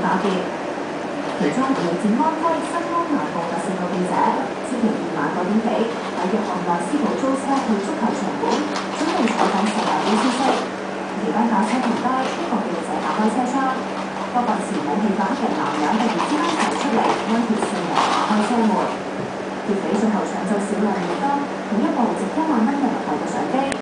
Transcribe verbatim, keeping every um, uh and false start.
打劫。其中嚟自安徽新安南部嘅四個記者，星期二晚九點幾喺約翰內斯堡租車去